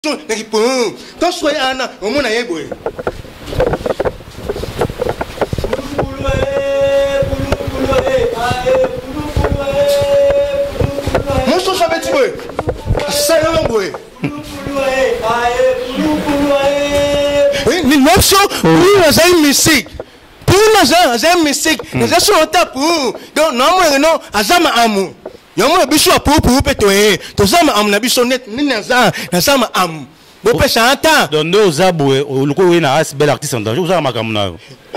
Quand soyez Anna, au moins à Eboé. Mon son ça petit boy. Ça y est boy. Ni l'option pour la musique. Pour la musique, les gens sont pour. Donc non, azama amu. Yomo biso pour petoé. Tozama amu na biso net ni nazama amu. Bon pechanta. Donc nous aboué, le coup na as bel artiste en danger. Vous avez ma camona.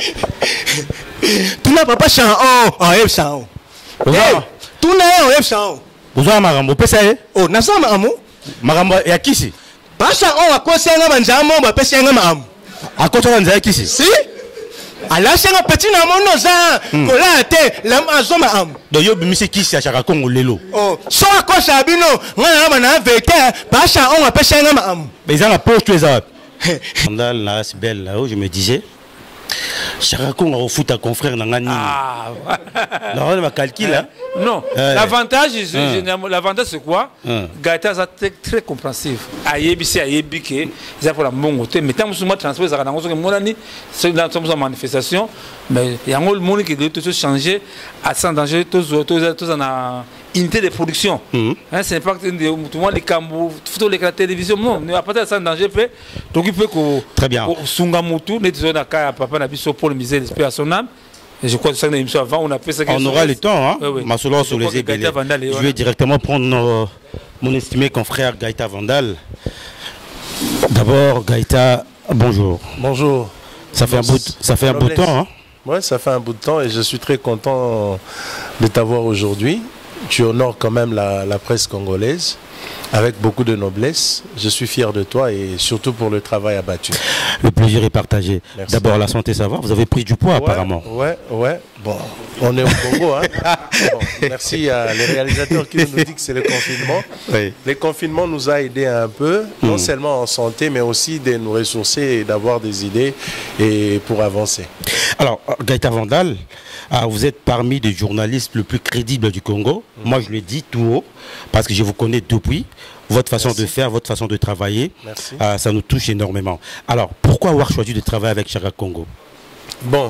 Tu n'as pas chant en F100. Tu n'as en F100. Vous avez ma camona. Pesa oh nazama amu. Magambo ya kisi. Pasha on akosenga manjamo ba pesenga mamu. Akosenga nzaya kisi. Si? Ala senga petit na mono za kola te lam azoma am. Do yo bimisi kisi ya Chaka Congo lelo. Oh, so akosa bino ngana na na veke pasha on apesenga mamu. Mais ils ont la poche tous les autres. Dans la belle là où je me disais Chaka Congo au foot à confrère Nangani. Ah. Non, on va calculer. Non, l'avantage c'est quoi? Gaëtan est très compréhensif. Ayébisi ayébike, c'est pour la mongote. Mais tant que je me transpose à la monani, c'est dans une manifestation. Mais il y a un monde qui doit tout changer à sans danger, tous en unité de production. C'est pas que tout le monde les cambous, photo les télévision. Non, à partir de sans danger, donc il peut que très bien. Sungamutu, les deux à papa n'a pas pour le misère l'esprit à son âme. Et je crois que ça émission avant, on a fait ça. On aura le temps, hein. Oui. Masolo sur les ébélés. Je vais directement prendre mon estimé confrère Gaëtan Vandal. D'abord, Gaëtan, bonjour. Bonjour. Ça fait un bout de temps, hein. Oui, ça fait un bout de temps et je suis très content de t'avoir aujourd'hui. Tu honores quand même la presse congolaise avec beaucoup de noblesse. Je suis fier de toi et surtout pour le travail abattu. Le plaisir est partagé. D'abord, la santé, ça va? Vous avez pris du poids apparemment. Ouais. Bon, on est au Congo. Hein. Bon, merci à les réalisateurs qui nous disent que c'est le confinement. Oui. Le confinement nous a aidés un peu, non seulement en santé, mais aussi de nous ressourcer et d'avoir des idées et pour avancer. Alors, Gaëtan Vandal, vous êtes parmi les journalistes les plus crédibles du Congo. Moi, je le dis tout haut, parce que je vous connais depuis. Votre façon de faire, votre façon de travailler, ça nous touche énormément. Alors, pourquoi avoir choisi de travailler avec Chaka Congo? Bon,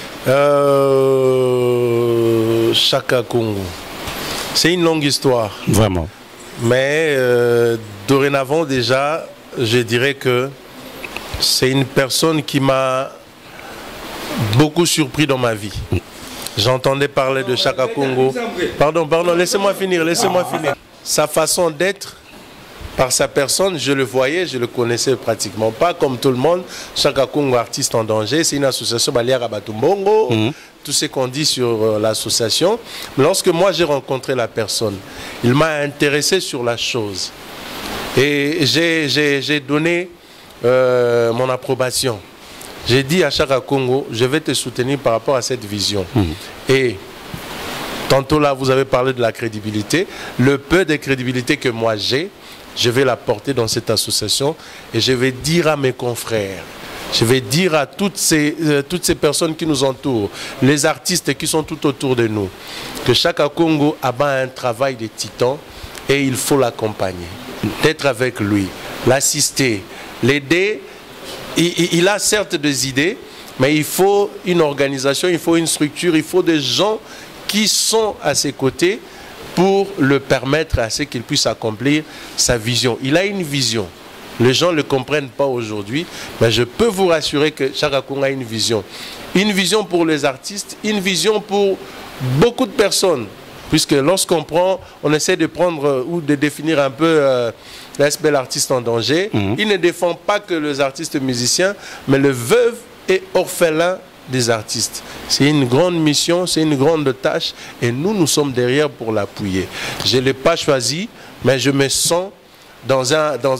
Chaka Congo, c'est une longue histoire. Vraiment. Mais dorénavant déjà, je dirais que c'est une personne qui m'a beaucoup surpris dans ma vie. J'entendais parler de Chaka Congo. Pardon, laissez-moi finir. Sa façon d'être, par sa personne, je le voyais, je le connaissais pratiquement pas comme tout le monde. Chaka Congo, artiste en danger, c'est une association Baliara Batumbongo. Tout ce qu'on dit sur l'association. Lorsque moi j'ai rencontré la personne, il m'a intéressé sur la chose. Et j'ai donné mon approbation. J'ai dit à Chaka Congo, je vais te soutenir par rapport à cette vision. Et tantôt là, vous avez parlé de la crédibilité. Le peu de crédibilité que moi j'ai, je vais la porter dans cette association et je vais dire à mes confrères, je vais dire à toutes ces personnes qui nous entourent, les artistes qui sont tout autour de nous, que Chaka Congo a un travail de titan et il faut l'accompagner, d'être avec lui, l'assister, l'aider. Il a certes des idées, mais il faut une organisation, il faut une structure, il faut des gens qui sont à ses côtés pour le permettre à ce qu'il puisse accomplir sa vision. Il a une vision. Les gens ne le comprennent pas aujourd'hui, mais je peux vous rassurer que Chaka Congo a une vision. Une vision pour les artistes, une vision pour beaucoup de personnes. Puisque lorsqu'on prend, on essaie de prendre ou de définir un peu l'aspect de l'artiste en danger. Il ne défend pas que les artistes musiciens, mais le veuve et orphelin des artistes. C'est une grande mission, c'est une grande tâche et nous sommes derrière pour l'appuyer. Je ne l'ai pas choisi, mais je me sens dans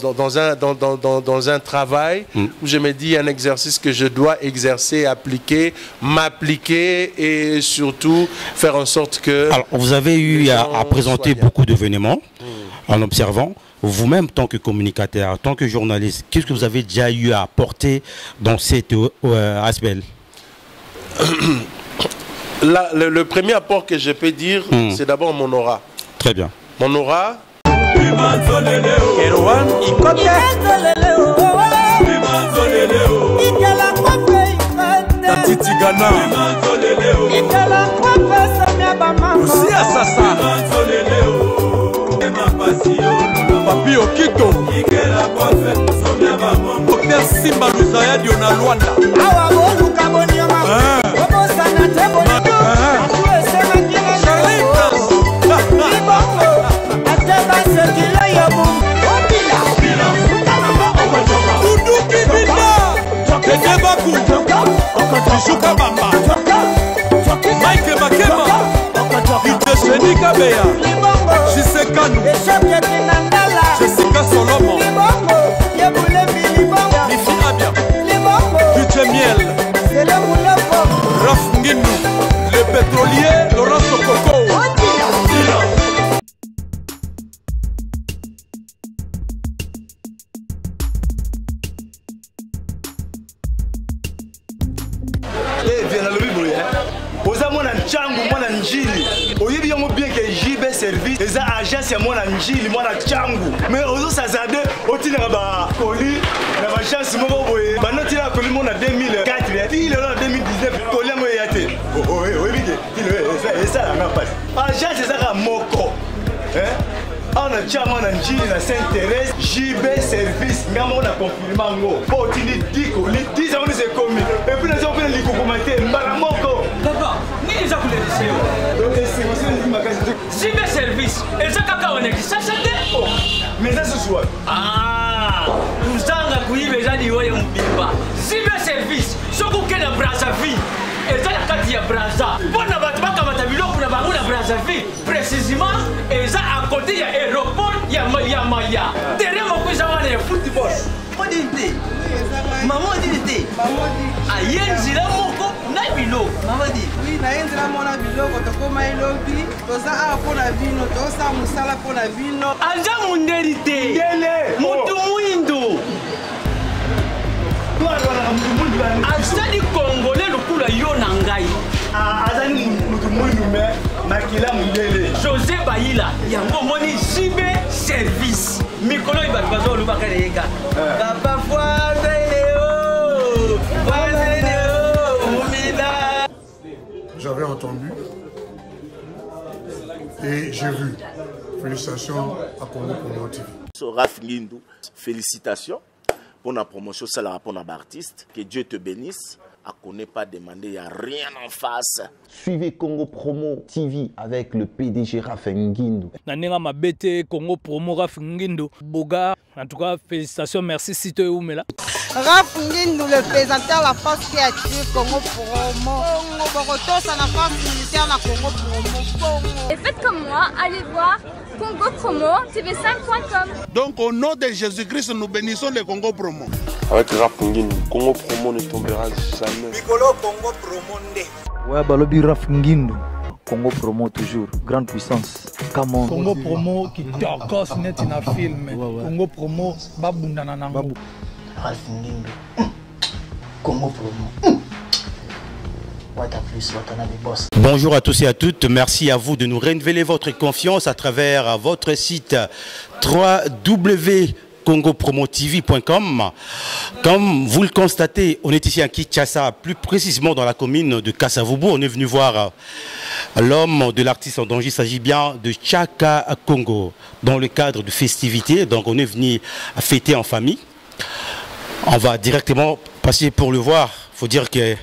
un travail où je me dis un exercice que je dois exercer, appliquer, m'appliquer et surtout faire en sorte que... Alors, vous avez eu à présenter beaucoup d'événements en observant. Vous-même, tant que communicateur, tant que journaliste, qu'est-ce que vous avez déjà eu à apporter dans cet aspect? Le premier apport que je peux dire, c'est d'abord mon aura. Très bien. Mon aura... Erwan Ikote Tati Ghana aussi à Sasa Papi Okito Dr Simba Luzaya Diona Luanda Shuka Bamba Mike Makema Itesheni Kabeya Shisekanu Jessica Solomon Nifi Abia Duche Miel Raf Nginu Le pétrolier Laurent Sokoko service les agents mwana njili mwana changu mais ozo sazade otina ba koli na ba chance moko boye banoti la koli mona 2004 il est en 2019 koli mo yate oui bige ça la passe agent c'est ça moko on a chama na njili na Saint-Thérèse JB service ngamo na confirmer ngo otini 10 koli 10 ans c'est commis et puis les gens les commenter mbala moko papa ni za kule deseo donc c'est aussi une magasin JB service et ça kaka on est ça c'était mais ça ce soir uzanga kuibe jadi wewe mbimba JB service soko kena Brazzaville et ça la kati ya Brazza bona batu bakamata biloko na bango na Brazzaville précisément et ça à côté ya aéroport ya Maya derrière mon cousin on est football modité maman dit ayenzila moko na biloko maman dit oui naenzila mona biloko tokoma elobi toza a pona vino tosa musala pona vino anja munderite mutu muindo azali congolais lokula yo na ngai azali mutu muindo me makila mundele José Bayila yango moni JB service mikolo ibatu bazoluba kaleka papa J'avais entendu et j'ai vu. Félicitations à Congo Promo TV. Raf Ngindou, félicitations pour la promotion, c'est la pour l'artiste. Que Dieu te bénisse. À qu'on n'ait pas demandé, il n'y a rien en face. Suivez Congo Promo TV avec le PDG Raf Ngindou. Nanenga Mabete, Congo Promo Raf Ngindou. Boga, en tout cas, félicitations, merci Sito Oumela. Raf Ngindou, le présentateur de la force créative Congo Promo. Boroto, c'est la force militaire de Congo Promo. Et faites comme moi, allez voir Congo Promo, tv5.com. Donc au nom de Jésus-Christ, nous bénissons le Congo Promo. Avec Raf Ngindou, Congo Promo ne tombera jamais. Mikolo Congo Promo ndé. Ouais, Balobi Raf Ngindou. Congo Promo toujours, grande puissance. Come on. Congo Promo qui t'orcose net in a film. Congo Promo, babunda nanango. Raf Ngindou. Congo Promo. Bonjour à tous et à toutes, merci à vous de nous renouveler votre confiance à travers votre site www.congopromotv.com. Comme vous le constatez, on est ici à Kinshasa, plus précisément dans la commune de Kasavubu. On est venu voir l'homme de l'artiste en danger. Il s'agit bien de Chaka Congo dans le cadre de festivités. Donc on est venu fêter en famille. On va directement passer pour le voir. Il faut dire que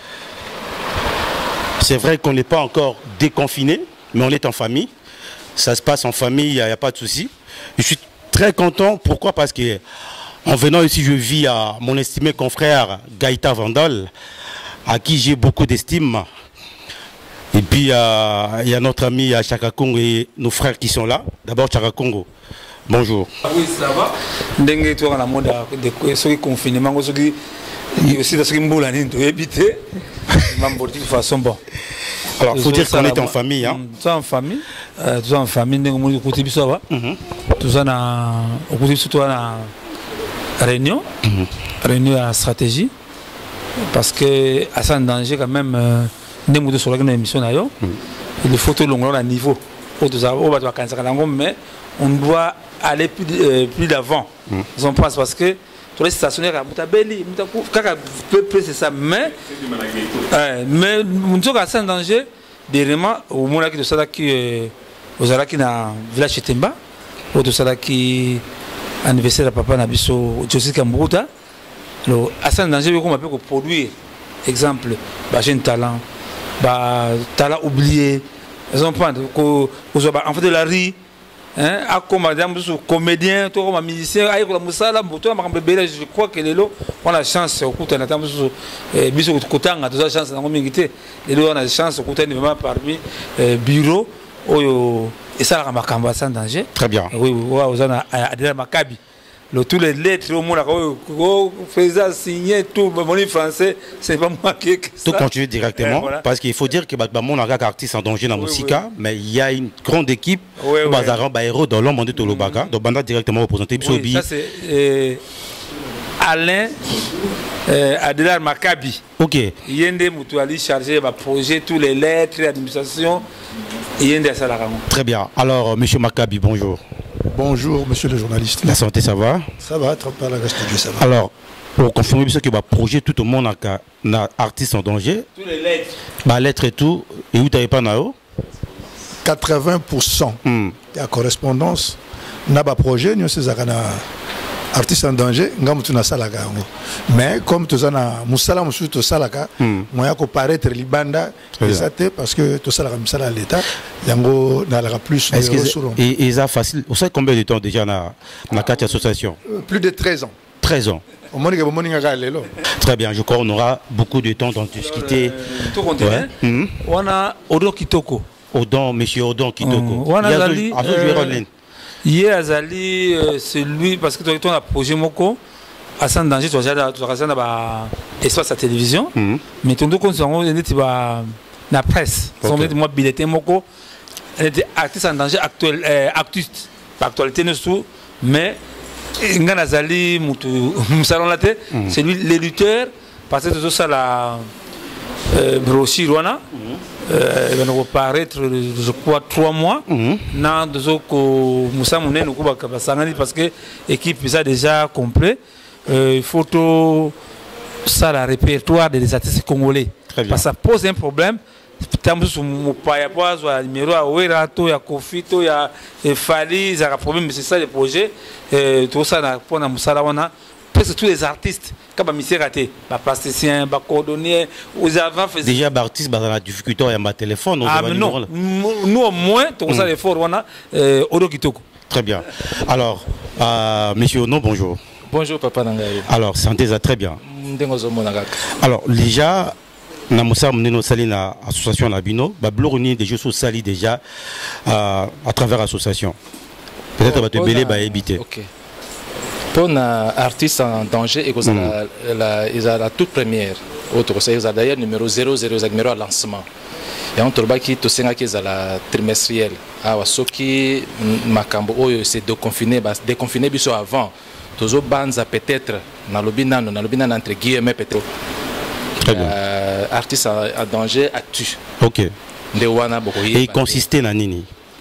c'est vrai qu'on n'est pas encore déconfiné, mais on est en famille. Ça se passe en famille, il n'y a pas de souci. Je suis très content. Pourquoi? Parce que en venant ici, je vis à mon estimé confrère Gaïta Vandal, à qui j'ai beaucoup d'estime. Et puis il y a notre ami Chaka Congo et nos frères qui sont là. D'abord Chaka Congo. Bonjour. Oui, ça va. Dengue toi la mode de ce confinement, ce qui aussi dans ce qui me boule à éviter. De toute façon, bon. Alors, il faut dire qu'on est en famille. Hein? Tout en famille. Tout en famille. Nous côté ça va. Tout ça au côté surtout à réunion. Réunion à stratégie. Parce que à ça danger quand même. Nous sur la émission d'ailleurs. Il faut tout le long à niveau. Mais on doit aller plus d'avant. On pense parce que tous les stationnaires à Moutabeli, c'est ça. Mais nous sommes en danger. Dernièrement, au moment où nous sommes dans le village de Temba, où nous sommes anniversaire de papa Nabiso, Josie Kambouta, nous sommes en danger de produire, exemple, jeune talent, talent oublié, en fait de la rue. Comme comédien, comme musicien, je crois que on a la chance parmi bureau et ça la sans danger. Très bien. Oui, tous les lettres au monde faisait signer tout mon français, c'est pas moi qui tout continue directement parce qu'il faut dire que mon artiste en danger dans musique, mais il y a une grande équipe héros dans l'homme de Tolobaga donc banda directement représenté ça c'est Alain Adelar Makabi. OK. Yende Mutuali chargé de projet tous les lettres l'administration Yende Salaramo. Très bien. Alors monsieur Makabi, bonjour. Bonjour, monsieur le journaliste. La santé, ça va? Ça va, trop pas la studio, ça va. Alors, pour confirmer ce que le projet, tout le monde a artiste en danger. Tous les lettres. Lettres et tout. Et où tu n'avez pas nao? 80% de la correspondance n'a pas projet, nous sommes artiste en danger, nous sommes salaka. Mais comme tu as musala musuto salaka, moi je paraître libanda parce que tu salaka musala l'état, yango n'aura plus de ressources. Et ça facile. Vous savez combien de temps déjà dans la quatre association? Plus de 13 ans. 13 ans. Très bien, je crois qu'on aura beaucoup de temps d'en discuter. On a Odon Kitoko. Monsieur Odon Kitoko. On a hier Azali, c'est lui, parce que tu as un projet Moko, à San Danger, tu as espace à télévision, mais tu as la presse, moi billeté Moko, artiste en danger actuel, actualité ne sous, mais Nga Azali, c'est lui l'éditeur, parce que tout ça la brochure, il va nous paraître, je crois, 3 mois. Parce que l'équipe est déjà complet. Il faut tout ça, le répertoire des artistes congolais. Parce que ça pose un problème. Il y a numéro il y a Kofito, il y a Fali, il y a un problème, mais c'est ça le projet. Tout ça, pour presque tous les artistes, comme Monsieur Raté, plasticien, cordonnier, aux avant faisaient. Déjà, artistes, dans la difficulté, il y a un téléphone. Non, nous au moins, tout ça, l'effort, on a Odo Kitoko. Très bien. Alors, monsieur Ono, bonjour. Bonjour, papa Nangaye. Alors, santé, ça très bien. Alors, déjà, Namusa Mneno Sali na association Nabino, Babloruni des jeux sali déjà à travers l'association. Peut-être va te mêler, va éviter. Ok. Pour un artiste en danger, ils ont la toute première. Ils ont d'ailleurs numéro 00, numéro à lancement. Et on trouve que tout ça qui est la trimestrielle. Alors, ce qui Makambo, c'est déconfiné biso avant. Tous les bandes peut-être dans le binan entre guillemets peut-être. Artiste en danger à tu. Ok. Et il consistait dans nini?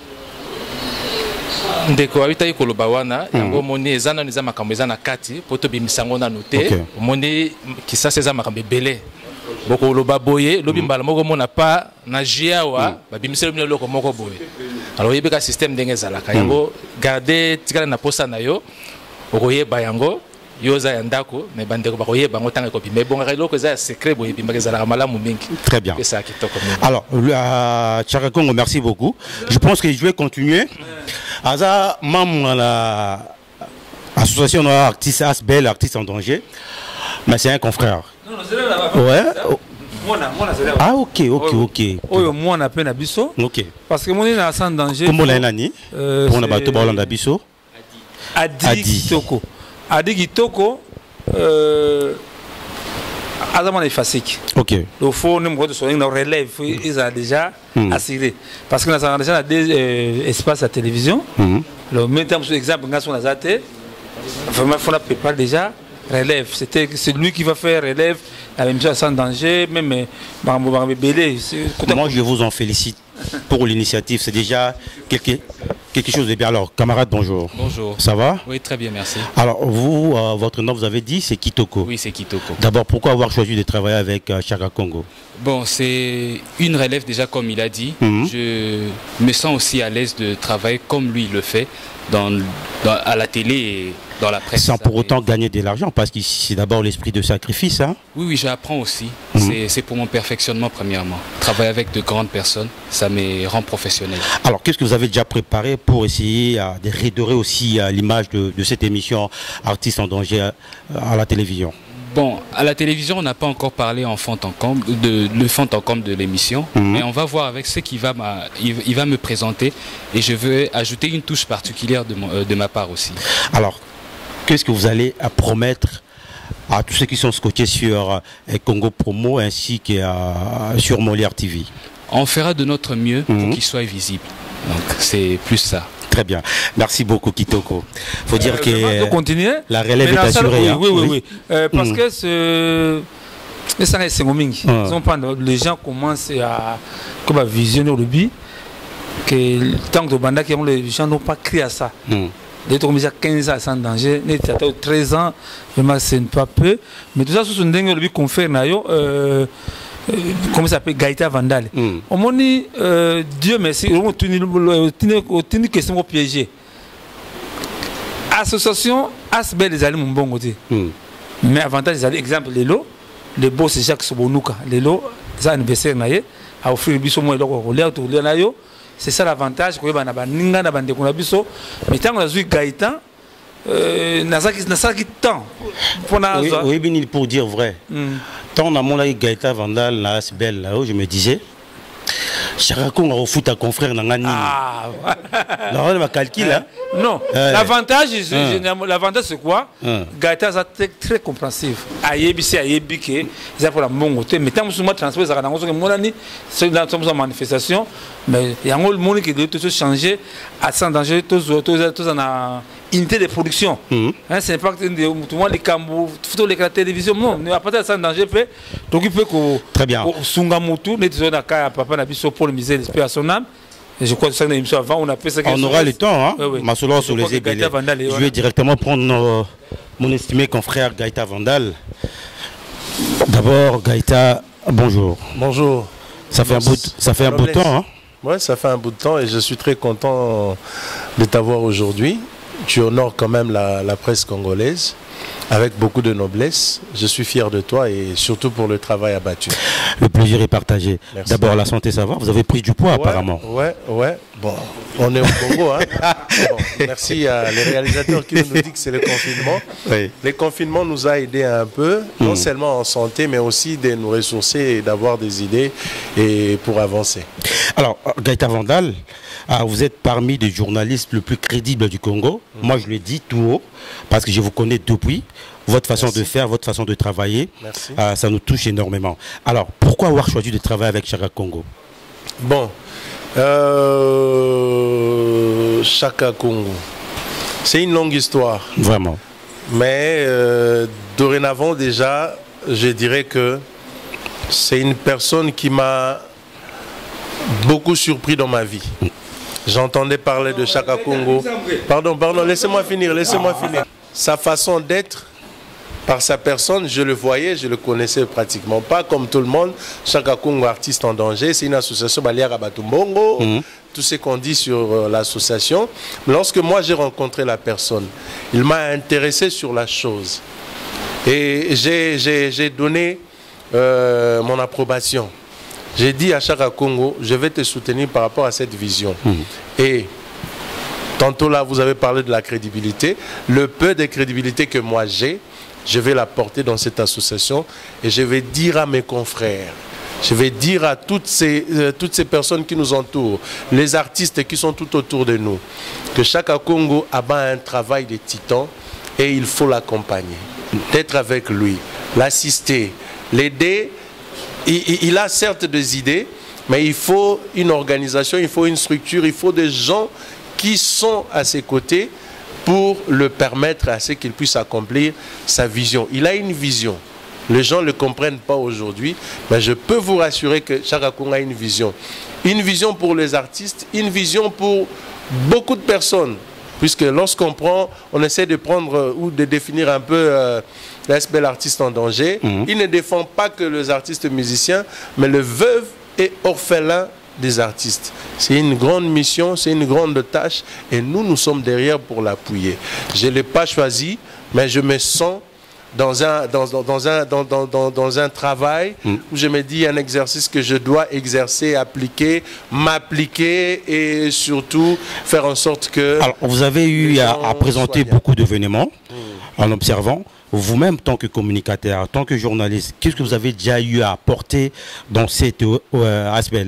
Ndeko abita ikoloba wana yango moni ezana niza makambo ezana kati poto bimisango na noté moni kisasa eza makambo belé boko loba boye lobi mbala moko mona pa na jiawa ba bimiselo mino loko moko boye alors yebeka système ndenge zalaka yango garder tikala na posa na yo okoyeba yango yoza ya ndako mais bandeko bakoyeba ngo tanga kopi mais bonga loko eza secret boye bimbaka zalaka malamu mingi. Très bien. Alors Tchaka Congo, merci beaucoup. Je pense que je vais continuer. Aza membre de l'association artiste Asbel, artiste en danger, mais c'est un confrère. Ouais. Ah ok. Moi on a peine à biso. Ok. Parce que mon est en danger. Comment l'a nani? Pour na bateau Baolanda biso. Adi Kitoko. Adi Kitoko. Azamon est facile. Ok. Le fond numéro de son relève, ils ont déjà assuré. Parce que nous avons déjà des espaces à télévision. Le même temps, par exemple, nous avons vraiment il faut préparer déjà relève. C'est lui qui va faire relève, la même chose sans danger, même moi je vous en félicite pour l'initiative. C'est déjà quelque chose de bien. Alors, camarade, bonjour. Bonjour. Ça va? Oui, très bien, merci. Alors, vous, votre nom, vous avez dit, c'est Kitoko. Oui, c'est Kitoko. D'abord, pourquoi avoir choisi de travailler avec Chaka Congo? Bon, c'est une relève déjà, comme il a dit. Je me sens aussi à l'aise de travailler comme lui le fait à la télé et dans la presse. Sans pour autant gagner de l'argent, parce que c'est d'abord l'esprit de sacrifice. Hein? Oui, oui, j'apprends aussi. C'est pour mon perfectionnement, premièrement. Travailler avec de grandes personnes, ça me rend professionnel. Alors, qu'est-ce que vous avez déjà préparé pour essayer de redorer aussi l'image de cette émission Artistes en danger à la télévision? Bon, à la télévision, on n'a pas encore parlé en fond en comble de l'émission, mais on va voir avec ce qu'il va, il va me présenter et je veux ajouter une touche particulière de ma part aussi. Alors, qu'est-ce que vous allez promettre à tous ceux qui sont scotchés sur Congo Promo ainsi que sur Molière TV? On fera de notre mieux pour qu'il soit visible. Donc, c'est plus ça. Très bien. Merci beaucoup, Kitoko. Il faut dire que continuer. La relève est assurée. Oui. Parce que les gens commencent à visionner au début que tant que les gens n'ont pas crié à ça. Des gens qui ont 15 ans sans danger, 13 ans, vraiment c'est pas peu. Mais tout ça, c'est un dingue au début qu'on fait. Comment ça s'appelle Gaïta Vandal. Au moins, Dieu merci, on a une question piégée. Association Asbel les alliés mon côté. Mais avantage des alliés, exemple, le boss c'est Jacques Sobonouka. C'est anniversaire naïe, a offert le biso moi c'est ça l'avantage que on a ninga na bande qu'on a biso. Mais tant qu'on a vu Gaïta, Nasaki temps. Oui, pour dire vrai. Tant on a mon Gaïta Vandal, la Asbel là-haut, je me disais, Chaka Congo au foot à confrère Nangani. Non, on calcul là. Non, l'avantage c'est quoi? Gaïta est très compréhensif. Ayebisi ayebike, c'est pour la mon côté. Mais tant que moi transfert ça dans monani, c'est dans une manifestation, mais il y a un monde qui doit tout changer à sans danger tous en unité de production. C'est pas que tout le monde les cambou, tout les télévision non, à partir de sans danger fait. Donc il peut que très bien. Sungamutu, les zones à papa na biso pour le misère l'esprit à son âme. Et je crois que ça l'émission avant on a fait ça. On aura le temps, hein. Masolo sur les ébélés. Je vais directement prendre mon estimé confrère Gaïta Vandal. D'abord, Gaïta, bonjour. Bonjour. Ça fait un bout de temps, hein. Ouais, ça fait un bout de temps et je suis très content de t'avoir aujourd'hui. Tu honores quand même la presse congolaise avec beaucoup de noblesse. Je suis fier de toi et surtout pour le travail abattu. Le plaisir est partagé. D'abord, la santé, ça va? Vous avez pris du poids apparemment. Ouais. Bon, on est au Congo. Hein. Bon, merci à les réalisateurs qui nous disent que c'est le confinement. Oui. Le confinement nous a aidé un peu, non seulement en santé, mais aussi de nous ressourcer et d'avoir des idées et pour avancer. Alors, Gaïta Vandal, vous êtes parmi les journalistes les plus crédibles du Congo. Moi, je le dis tout haut, parce que je vous connais depuis. Votre façon de faire, votre façon de travailler, ça nous touche énormément. Alors, pourquoi avoir choisi de travailler avec Chaka Congo? Bon, Chaka Congo, c'est une longue histoire. Vraiment. Mais dorénavant, déjà, je dirais que c'est une personne qui m'a beaucoup surpris dans ma vie. J'entendais parler de Chaka Congo. Pardon, laissez-moi finir. Sa façon d'être, par sa personne, je le voyais, je le connaissais pratiquement pas, comme tout le monde. Chaka Congo, artiste en danger, c'est une association Baliara à Batumbongo, tout ce qu'on dit sur l'association. Lorsque moi j'ai rencontré la personne, il m'a intéressé sur la chose. Et j'ai donné mon approbation. J'ai dit à Chaka Congo, je vais te soutenir par rapport à cette vision. Et tantôt là, vous avez parlé de la crédibilité. Le peu de crédibilité que moi j'ai, je vais la porter dans cette association et je vais dire à mes confrères, je vais dire à toutes ces personnes qui nous entourent, les artistes qui sont tout autour de nous, que Chaka Congo a un travail de titan et il faut l'accompagner, d'être avec lui, l'assister, l'aider. Il a certes des idées, mais il faut une organisation, il faut une structure, il faut des gens qui sont à ses côtés pour le permettre à ce qu'il puisse accomplir sa vision. Il a une vision. Les gens ne le comprennent pas aujourd'hui, mais je peux vous rassurer que Chaka Kongo a une vision. Une vision pour les artistes, une vision pour beaucoup de personnes. Puisque lorsqu'on prend, on essaie de prendre ou de définir un peu l'aspect de l'artiste en danger, il ne défend pas que les artistes musiciens, mais le veuve et orphelin des artistes. C'est une grande mission, c'est une grande tâche et nous sommes derrière pour l'appuyer. Je ne l'ai pas choisi, mais je me sens dans un travail où je me dis un exercice que je dois exercer, appliquer, m'appliquer et surtout faire en sorte que... Alors, vous avez eu à présenter beaucoup d'événements en observant. Vous-même, tant que communicateur, tant que journaliste, qu'est-ce que vous avez déjà eu à apporter dans cet aspect?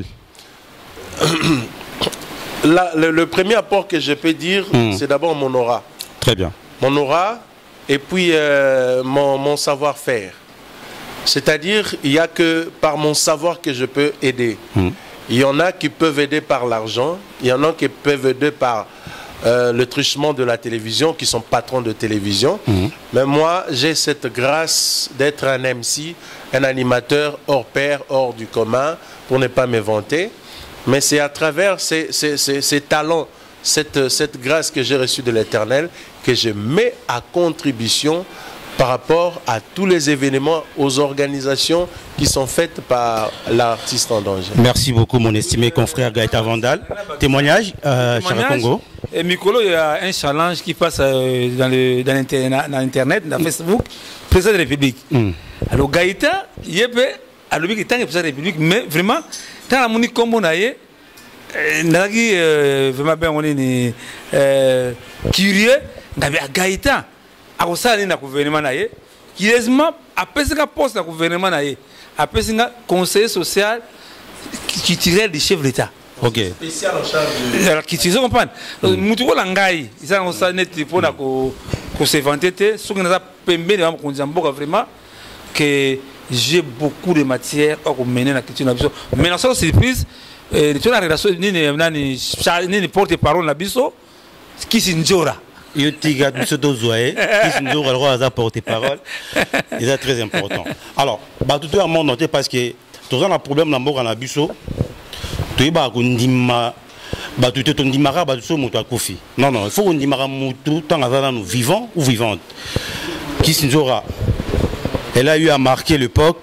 Le premier apport que je peux dire, c'est d'abord mon aura. Très bien. Mon aura et puis mon savoir-faire. C'est-à-dire, il n'y a que par mon savoir que je peux aider. Il y en a qui peuvent aider par l'argent, il y en a qui peuvent aider par le truchement de la télévision, qui sont patrons de télévision. Mais moi, j'ai cette grâce d'être un MC, un animateur hors pair, hors du commun, pour ne pas me vanter. Mais c'est à travers ces talents, cette grâce que j'ai reçue de l'Éternel, que je mets à contribution par rapport à tous les événements, aux organisations qui sont faites par l'artiste en danger. Merci beaucoup, mon estimé confrère Gaëtan Vandal. Témoignage, Chaka Kongo. Et Mikolo, il y a un challenge qui passe dans l'Internet, dans Facebook, président de la République. Alors Gaëtan, il y a président de la République, mais vraiment, dans la moni comme on a eu, vraiment bien on est curieux, d'avoir Gaëtan. À ça, il y a un gouvernement qui après ce poste dans le gouvernement, après ce conseiller social qui tirait des chefs d'État. Ok. Spécial en charge de... Qui tu comprends? Moutouko Langaï, ils ont ça net pour se vanter. Ce qui nous a permis de vraiment que j'ai beaucoup de matière à mener la question. Mais dans cette surprise, tu as la relation ni porte-parole Nabiso qui s'injora. Il y a des dozoé qui nous ont porte-parole. C'est très important. Alors, tout le monde noté parce que tout un problème dans le Nabiso. Tu es pas kundima, tu te ndimara kofi. Non, il faut ndimara mutu tant que nous vivants ou vivantes. Qui s'injora. Elle a eu à marquer l'époque.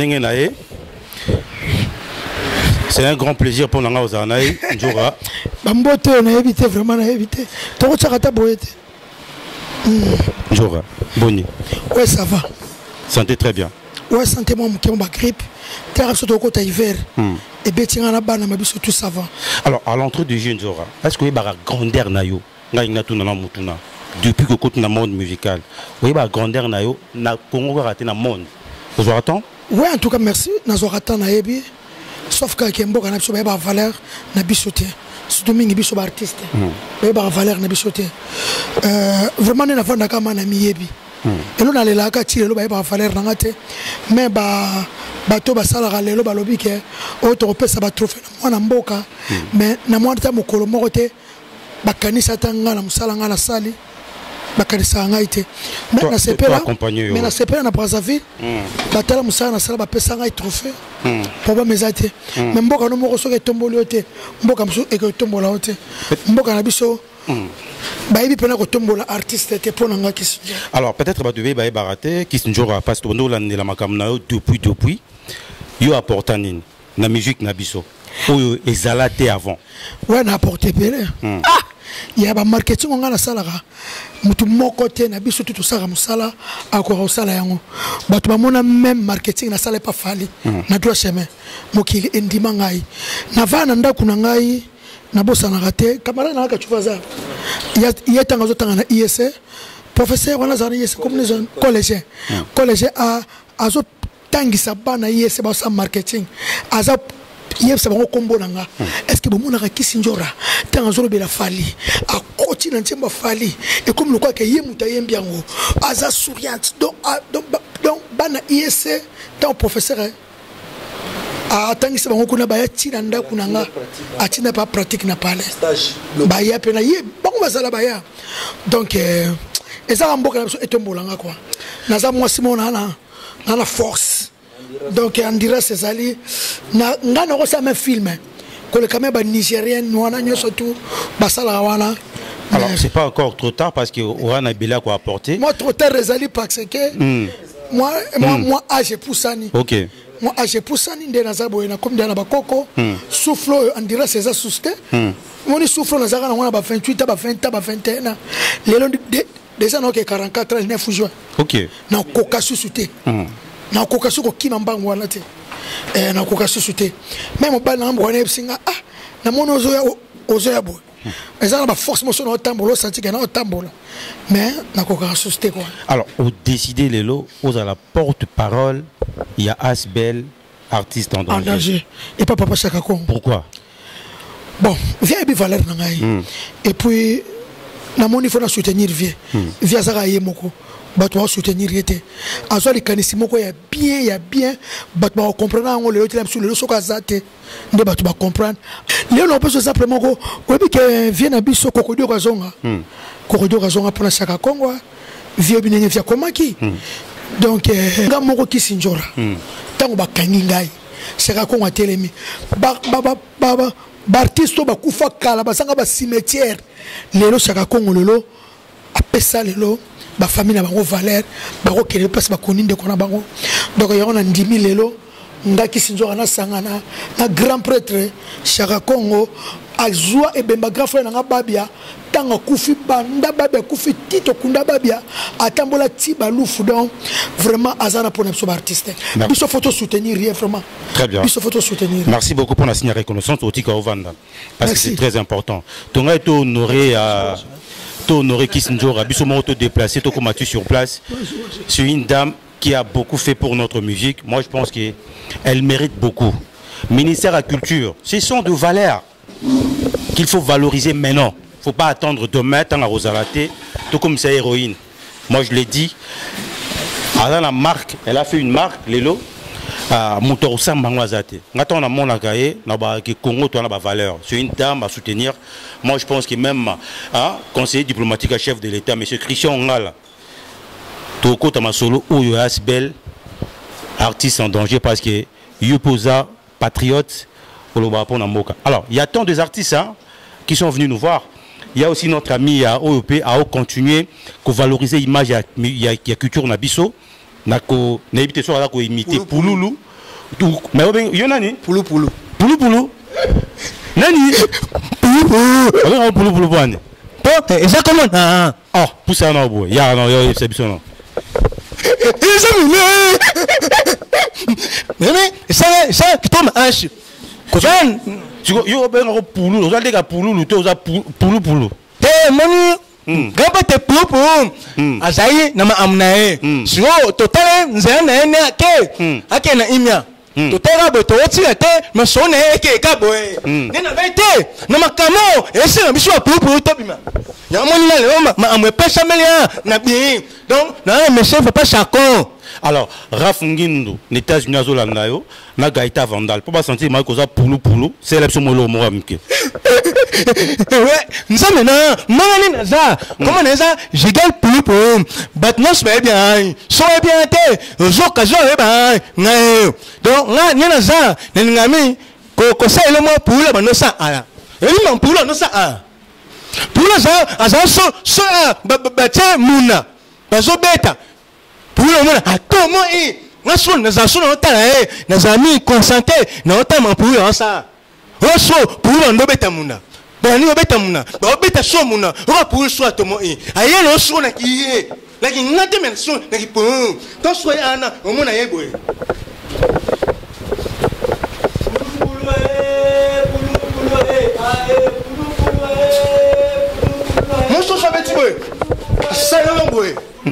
C'est un grand plaisir pour nous Ozanaï. Njora. Bambote, on a évité, vraiment, on a évité. Toro Tchakata Boyete. Njora. Boni. Ouais, ça va. Santé très bien. Ouais, santé, moi, qui ont ma grippe. Terre sur le côté hiver. Et bien, on a banane, mais tout ça va. Alors, à l'entrée du jeune Njora, est-ce que vous avez une grandeur nayo? Depuis que vous avez un monde musical, vous avez une grandeur nayo, na Congo raté dans le monde. Vous avez attend? Oui, en tout cas, merci. Nous avons attendu naébi. Sauf que Kembo a une valeur na bisoté. Surtout mingi biso artiste. Ba valeur na bisoté. Vraiment na vanda kama na miyebi. Et l'on a les lacs à tirer, l'on a valeur na ngate. Mais bato basala lelo balobi ke auto pesa ba trophée na mwana mboka. Mais na mwana ta mokolo mokote bakanisa tanga na musala ngana sali. Bakanisa ngaite. Mais na sepela. Mais na sepela na Brazzaville. Batala musala na sala ba pesa ngai trophée. Pour mes athées. Mais mboka no moko soke tomboli ote. Mboka mso e ko tombola ote. Mboka na biso. Baïbi pena ko tombola artiste te pona nga kisi. Alors peut-être ba devait baï baraté qui njora parce que nous la makamna depuis yo apporta nini na musique na biso. Oyo ezalate avant. Ouais na apporter belé. Ah il y a ba marketing on na sala ka. Mutu moko te na biso tout ça musala akora sala yango. Bato ba mona même marketing na sala pas fali. Na doit chemin. Mokili endima ngai. Na vana ndaku na ngai. Na bossa na raté camarade na ka chufaza il tanga zotanga na ISC professeur wana za ISC comme les collégiens a azo tangisa bana ISC ba sa marketing aza yebsa bango kombo nanga est-ce que bomona ka kisinjora tanga zo be la fali a koti na ntemba fali et comme le quoi que yemuta yembiango aza souriante donc bana ISC tant professeur atangisa bango kuna baya tina ndaku nanga atina pas pratique na pale baya pena ye bango basala baya donc eza mboka na biso etombolanga quoi naza mwasi mona na na force donc Endurance ezali na ngana ko sa même film ko le kamera nigérien wana nyoso tout basala wana. Alors c'est pas encore trop tard parce que Orana Bela quoi apporter. Moi trop tard ezali parce que moi âge poussani. OK. Moi âge poussani nde nazabo na comme na bakoko souffle Endurance eza susté. Moi ni souffle na zaka na wana ba 28 ba 20 ba 21 lelo déjà non que 44 ans 9 juin. OK. Na koka susute. Na koka suko kima mbango wana te. Na koka susute. Même ba na mbona esinga na mono ozoya bo. Eza na force motion na tambola senti que na tambola. Mais na koka susute quoi. Alors, au décider lelo, aux à la porte-parole, il y a Asbel, artiste en danger. En danger. Et pas Papa Chaka Kong. Pourquoi? Bon, viens et valeur nangai. Et puis na moni faut na soutenir vie. Via Zara Yemoko. Bato soutenir yete. Azo li kanisi moko ya bien. Bato ba comprendre ngo le sur le soka zate. Nde bato ba comprendre. Léon on peut simplement ko obi ke vient na biso kokodio kazonga. Kokodio kazonga pour na Chaka Kongwa. Vie binenge via komaki. Donc nga moko kisinjora. Tango ba kangi ngai. Chaka Kongwa telemi. Artiste ba kufa kala basanga ba cimetière. Lelo Chaka Kongwa lelo apesa lelo ba famille na bango valeur ba ko kele place ba koninde kona bango donc ya on a 10 000 lelo ngaki sinzo na sangana na grand prêtre Chaka Kongwa azwa e bemba grand frère na babia tanga kufi banda babia kufi tito kunda babia atambola tiba lufu donc vraiment azana pour notre artiste biso photo soutenir vraiment très bien biso photo soutenir. Merci beaucoup pour la signe reconnaissance au Tika Ovanda parce que c'est très important ton été honoré à honoré Kissinger, absolument te déplacer, te combattu sur place. C'est une dame qui a beaucoup fait pour notre musique. Moi, je pense qu'elle mérite beaucoup. Ministère de la Culture, ce sont de valeurs qu'il faut valoriser maintenant. Il ne faut pas attendre demain, tant à Rosalate, tout comme sa héroïne. Moi, je l'ai dit. Elle a la marque, elle a fait une marque, Lelo. Moutouroussa Mbangwazate. Maintenant, on a mon agaye, on a Congo, on a la valeur. C'est une dame à soutenir. Moi, je pense que même conseiller diplomatique à chef de l'État, M. Christian Ngala, Toko Tamasolo, ou Asbel, artiste en danger parce que Yuposa, patriote, alors, il y a tant d'artistes qui sont venus nous voir. Il y a aussi notre ami à OEP à continuer à valoriser l'image de la culture Nabiso. Nako na ibite so ala ko imiter Pululu mais oben yonani Pulu nani Pulu bani to eza comment oh poussa na bo ya no yo c'est biso mais ça qui tombe ange ko jan yo ben ko Pulu oza ndeka Pulu to oza Pulu te moni gaba te pupu azai na maamnae sio totale nzana na ene ake na imya totala boto otira te masone eke kaboe nina bete na makamo ese na biso pupu tobima ya moni na leo maamwe pesa melia na bi donc na monsieur papa Chakon. Alors Rafungindo les États-Unis azolanda yo na Gaïta Vandal pour pas sentir mal koza Pulu c'est l'option molo mo amke ouais nous sommes maintenant mangani naza comment naza je gagne Pulu but non c'est bien so bien te zo kazo e ba ngai donc nga naza ngami ko sa ile mo Pulu ba no sa ala eli man Pulu no sa a Pulu za aza so ba te muna bazo beta Pulu mona atomo naso nazaso na otala nazami concentré na otama Pulu ça oso Pulu ndo beta muna bani obeta muna ba obeta so muna o Pulu so atomo ayelo so na kiye laki ngate men so na ki pum to so ana omona yebo Moi je savais tu boy ça là boy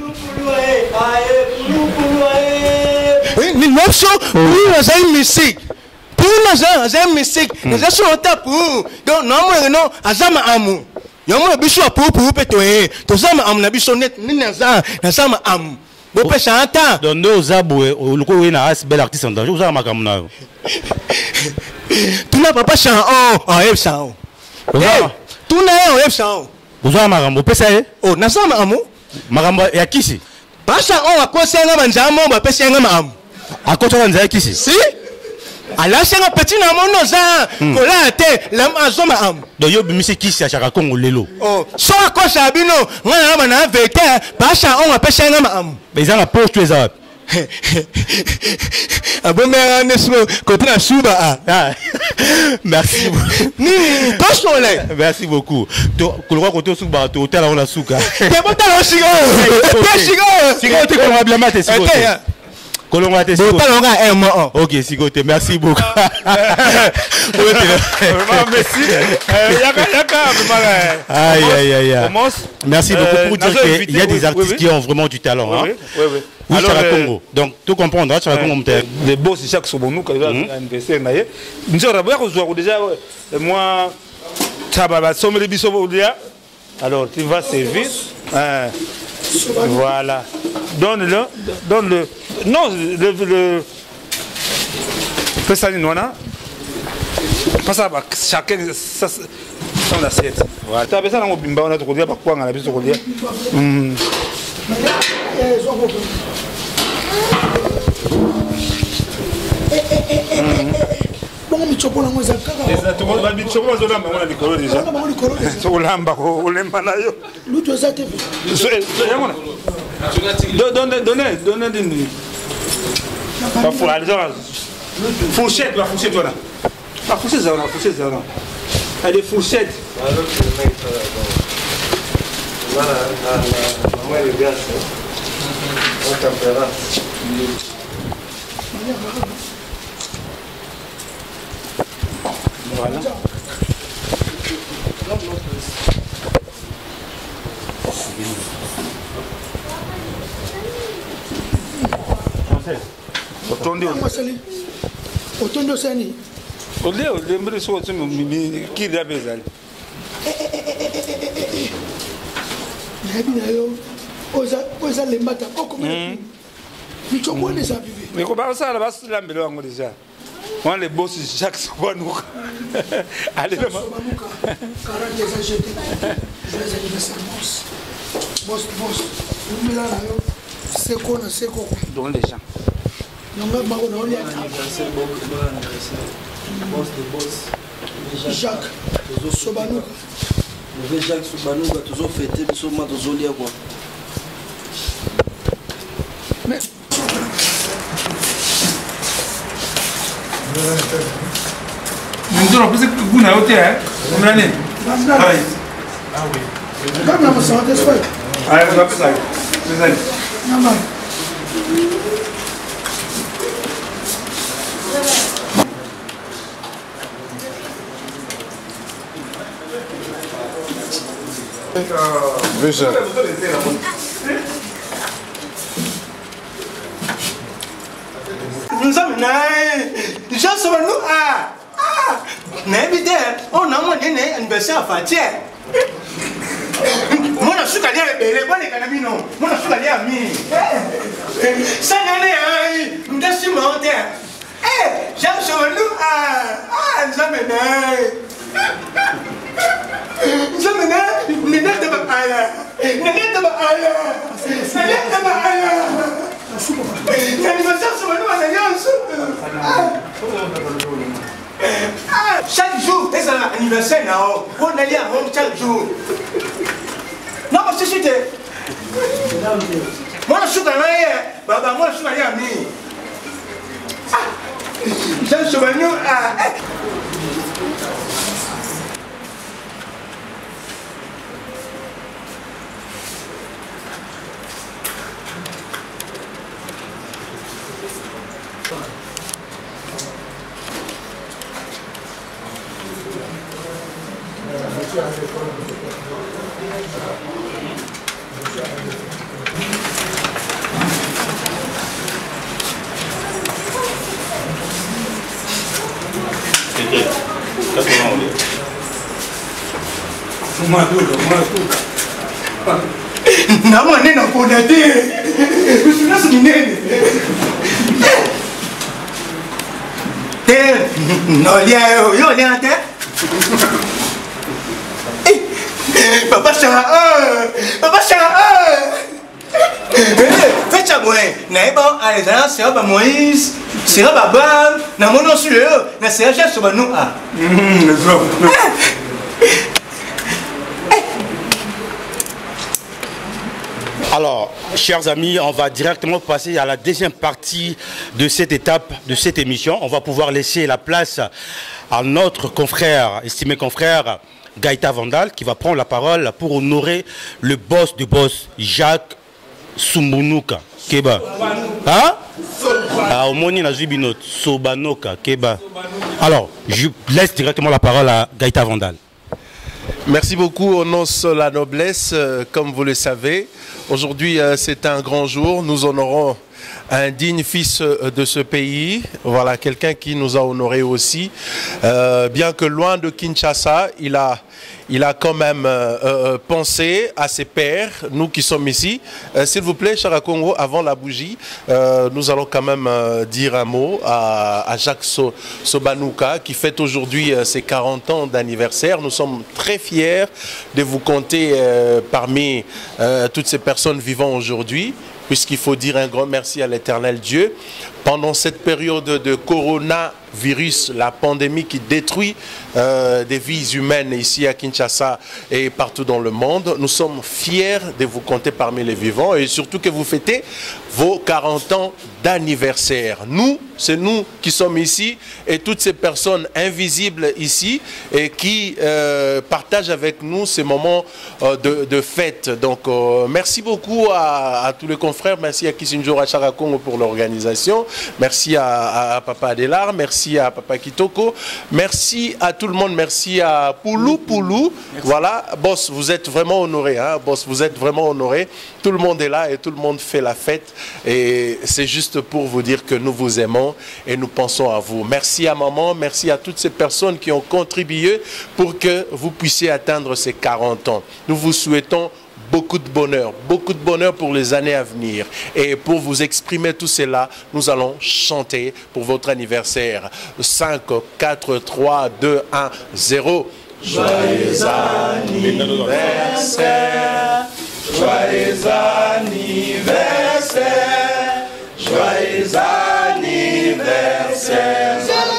ni l'option oui c'est une musique pour nous c'est une musique nous sommes au top donc non azama amu yomo biso pour petoe to zama amu na biso net ni na zama amu bo pesa ata donc nos aboué oluko we na Asbel artiste en danger uzama makamu na tuna papa chan en f chan tuna en f chan uzama makamu pesa oh na zama amu makambo ya kisi Pasha on a quoi c'est un manjamo, on va passer un mam. À quoi tu vas dire qui c'est? Si. Alors c'est un petit namono ça, cola te, l'amazon mam. Donc yo bimisi qui c'est à chaque Congo lelo. Oh, so à quoi ça bino, on a un vete, Pasha on va passer un mam. Mais ils ont la poche tous les arbres. Merci merci beaucoup. Ok, Sigote, merci beaucoup. Merci beaucoup pour dire qu'il y a des artistes qui ont vraiment du talent. Oui, alors, Congo. Donc, tout comprendre, tu vas Congo. Les boss, c'est chaque sobonou, quand ils ont anniversaire, nous avons déjà, moi, alors, tu vas servir. Voilà. Donne-le. Non, le. Fais ça, Nona. Pas ça, chacun, son assiette. Voilà. Tu as besoin d'un bimba, on a trouvé pas quoi, on a besoin de dire. Bon, mi chopo na mweza kaka. Exactement, ba mi chopo na zona mama na likolo déjà. So olamba ko olemba na yo. Lutu eza te. Yamona. Donne dini. Ba pour aller dans fourchette, la fourchette voilà. La fourchette ça, la fourchette ça. Elle est fourchette. Voilà, la le gaz. On température. Voilà. Otondo sani. Oleo lembre so tsumu mimi kida bezali. Nabi na yo. Oza lembata okomela. Michobone za bibi. Mais ko ba sala basilambelo wango déjà. On les boss Jacques Sobanouka. Allez, le Sobanouka. 40 ans jeté. Joyeux anniversaire, boss. Boss. Vous me là, c'est quoi, c'est quoi? Dans les gens. Non, mais ma on est anniversaire, bon anniversaire. Boss de boss. Jacques Sobanouka. Le Jacques Sobanouka, toujours fêté, mais seulement toujours lié quoi. Mais nous avons plus que vous n'avez pas hein? Combien d'années? Ah oui. Comme la moisson de soie. Allez, vous avez ça. Vous allez. Non, Veja. Nous sommes là. Les gens sont nous. On a un anniversaire à Fatia. Moi, je suis allé à Bélé, moi, les canabino. Moi, je suis allé à Mi. 5 années, nous sommes montés. J'aime sur nous. Nous sommes chaque jour, c'est un anniversaire, on allait à Rome chaque jour. Non, parce que c'était. Moi, je suis allé à Mi. J'aime sur nous. Nama nena kona te. Usuna sinene. Te no lia yo lia te. Papa Sarah. Faites ça, moi. Naïba, allez, c'est Baba Moïse, c'est Baba, na mon nom sur le na c'est Jacques Sobanou. Ah. Alors, chers amis, on va directement passer à la deuxième partie de cette étape, de cette émission. On va pouvoir laisser la place à notre confrère, estimé confrère, Gaïta Vandal, qui va prendre la parole pour honorer le boss de boss, Jacques Soumbounouka. Keba. Hein? Ah, au moni na zubinot, Sobanoka, Keba. Alors, je laisse directement la parole à Gaïta Vandal. Merci beaucoup, on annonce la noblesse, comme vous le savez. Aujourd'hui, c'est un grand jour. Nous honorons un digne fils de ce pays. Voilà, quelqu'un qui nous a honorés aussi. Bien que loin de Kinshasa, il a quand même pensé à ses pères, nous qui sommes ici. S'il vous plaît, Chara Congo, avant la bougie, nous allons quand même dire un mot à Jacques Sobanuka, qui fête aujourd'hui ses 40 ans d'anniversaire. Nous sommes très fiers de vous compter parmi toutes ces personnes vivant aujourd'hui, puisqu'il faut dire un grand merci à l'Éternel Dieu. Pendant cette période de coronavirus, la pandémie qui détruit des vies humaines ici à Kinshasa et partout dans le monde, nous sommes fiers de vous compter parmi les vivants et surtout que vous fêtez vos 40 ans d'anniversaire. Nous, c'est nous qui sommes ici et toutes ces personnes invisibles ici et qui partagent avec nous ces moments de fête. Donc, merci beaucoup à tous les confrères, merci à Kisinjo Chara Congo pour l'organisation. Merci à Papa Adelar, merci à Papa Kitoko, merci à tout le monde, merci à Poulou. Voilà, boss, vous êtes vraiment honoré, hein, boss, vous êtes vraiment honoré. Tout le monde est là et tout le monde fait la fête. Et c'est juste pour vous dire que nous vous aimons et nous pensons à vous. Merci à maman, merci à toutes ces personnes qui ont contribué pour que vous puissiez atteindre ces 40 ans. Nous vous souhaitons beaucoup de bonheur pour les années à venir. Et pour vous exprimer tout cela, nous allons chanter pour votre anniversaire. 5, 4, 3, 2, 1, 0. Joyeux anniversaire, joyeux anniversaire, joyeux anniversaire,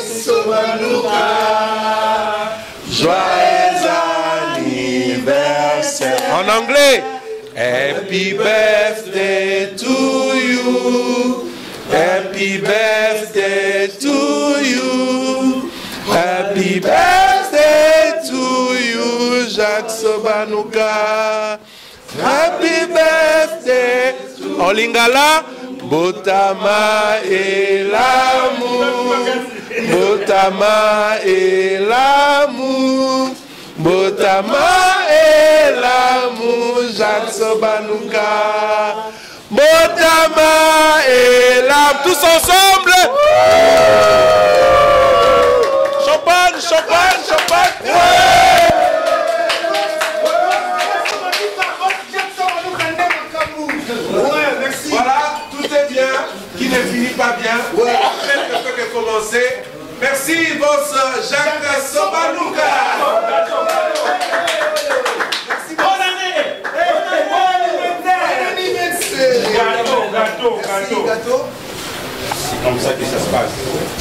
joyeux anniversaire. En anglais, happy birthday to you, happy birthday to you, happy birthday to you, Jacques Sobanuka, happy birthday. En lingala, Botama et l'amour, Botama et l'amour, Botama et l'amour, Jacques Sobanuka. Botama et l'amour, tous ensemble. Champagne, champagne, champagne. Voilà, tout est bien, qui ne finit pas bien. Peut-être que peut commencer. Merci, boss Jacques Sobanuka. Merci, bonne année. Gâteau. C'est comme ça que ça se passe.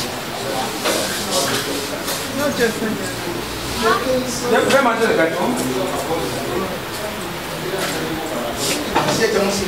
Vous pouvez manger le gâteau?